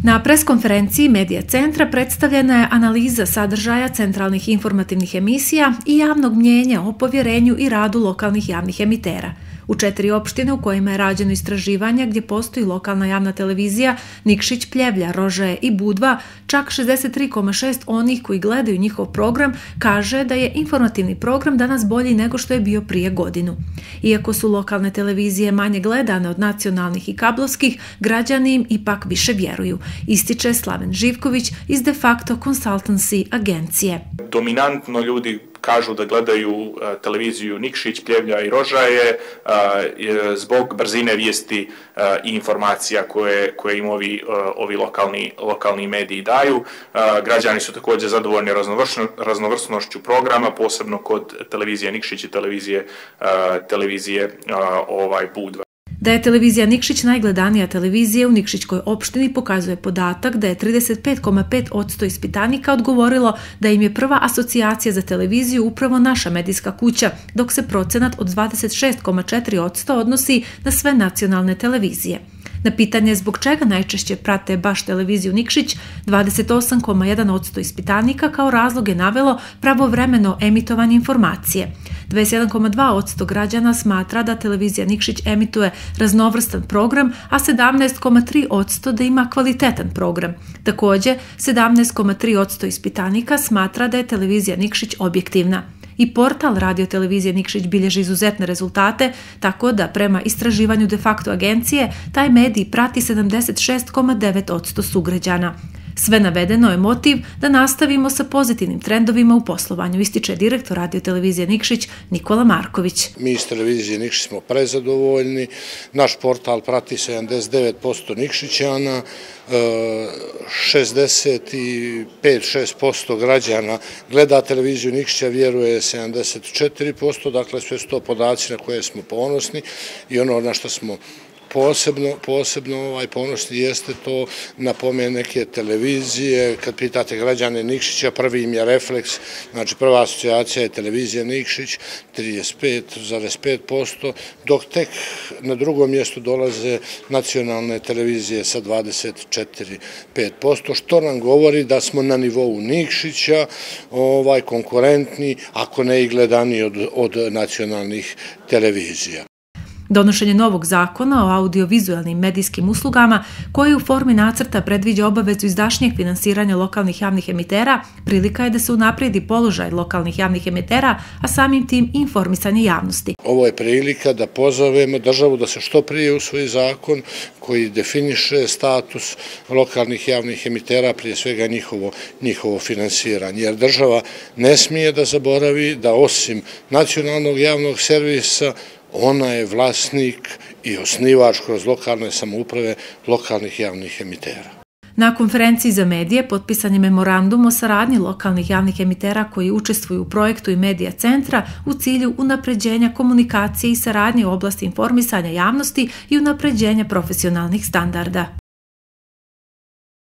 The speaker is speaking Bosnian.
Na preskonferenciji Medija centra predstavljena je analiza sadržaja centralnih informativnih emisija i javnog mnjenja o povjerenju i radu lokalnih javnih emitera. U 4 opštine u kojima je rađeno istraživanje gdje postoji lokalna javna televizija Nikšić, Pljevlja, Rožaje i Budva, čak 63,6% onih koji gledaju njihov program kaže da je informativni program danas bolji nego što je bio prije godinu. Iako su lokalne televizije manje gledane od nacionalnih i kablovskih, građani im ipak više vjeruju, ističe Slaven Živković iz De facto Consultancy agencije. Dominantno ljudi kažu da gledaju televiziju Nikšić, Pljevlja i Rožaje zbog brzine vijesti i informacija koje im ovi lokalni mediji daju. Građani su također zadovoljni raznovrsnošću programa, posebno kod televizije Nikšić i televizije Budva. Da je televizija Nikšić najgledanija televizija u Nikšićkoj opštini pokazuje podatak da je 35,5% ispitanika odgovorilo da im je prva asocijacija za televiziju upravo naša medijska kuća, dok se procenat od 26,4% odnosi na sve nacionalne televizije. Na pitanje zbog čega najčešće prate baš televiziju Nikšić, 28,1% ispitanika kao razlog je navelo pravovremeno emitovanje informacije. 21,2% građana smatra da televizija Nikšić emituje raznovrstan program, a 17,3% da ima kvalitetan program. Također, 17,3% ispitanika smatra da je televizija Nikšić objektivna. I portal Radio televizije Nikšić bilježi izuzetne rezultate, tako da prema istraživanju De facto agencije taj medij prati 76,9% sugrađana. Sve navedeno je motiv da nastavimo sa pozitivnim trendovima u poslovanju, ističe direktor Radio televizije Nikšić Nikola Marković. Mi iz televizije Nikšić smo prezadovoljni, naš portal prati 79% Nikšićana, 65-6% građana gleda televiziju Nikšića, vjeruje 74%, dakle sve su to podaci na koje smo ponosni i ono na što smo posebno ponosni jeste to napomene neke televizije. Kad pitate građane Nikšića, prvi im je refleks, znači prva asocijacija je televizija Nikšić, 35,5%, dok tek na drugom mjestu dolaze nacionalne televizije sa 24,5%, što nam govori da smo na nivou Nikšića konkurentni, ako ne i gledani od nacionalnih televizija. Donošenje novog zakona o audiovizualnim medijskim uslugama, koji u formi nacrta predviđa obavezu izdašnijeg finansiranja lokalnih javnih emitera, prilika je da se unaprijedi položaj lokalnih javnih emitera, a samim tim informisanje javnosti. Ovo je prilika da pozovemo državu da se što prije usvoji zakon koji definiše status lokalnih javnih emitera, prije svega njihovo finansiranje, jer država ne smije da zaboravi da osim nacionalnog javnog servisa ona je vlasnik i osnivač kroz lokalne samouprave lokalnih javnih emitera. Na konferenciji za medije potpisan je memorandum o saradnji lokalnih javnih emitera koji učestvuju u projektu i Medija centra u cilju unapređenja komunikacije i saradnje u oblasti informisanja javnosti i unapređenja profesionalnih standarda.